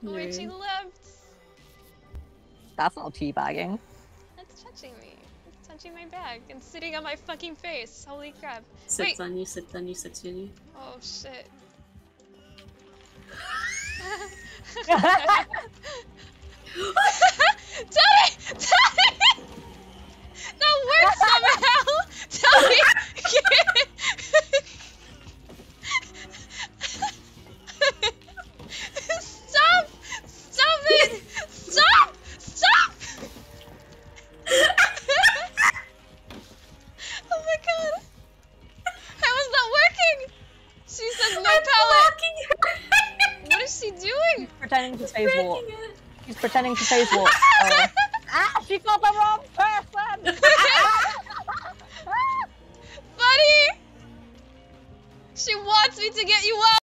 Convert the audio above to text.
Oh wait, she left. That's not teabagging. That's touching me. It's touching my back and sitting on my fucking face. Holy crap. Sits on you, sits on you, sits on you. Oh shit. Tell me! That worked somehow! Tell me! Stop! Stop it! Stop! Stop! Oh my god! How is that working? She said no pallet! What is she doing? Pretending to phase walk. She's pretending to phase walk. She got the wrong person! Buddy! She wants me to get you out!